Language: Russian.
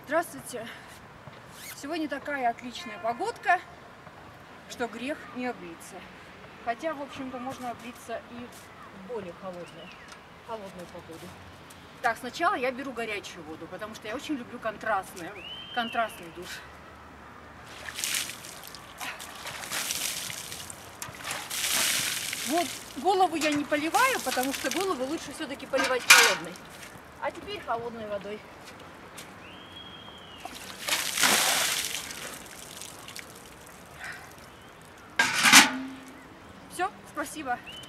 Здравствуйте! Сегодня такая отличная погодка, что грех не облиться. Хотя, в общем-то, можно облиться и в более холодную погоду. Так, сначала я беру горячую воду, потому что я очень люблю контрастный душ. Вот голову я не поливаю, потому что голову лучше все-таки поливать холодной. А теперь холодной водой. Все, спасибо.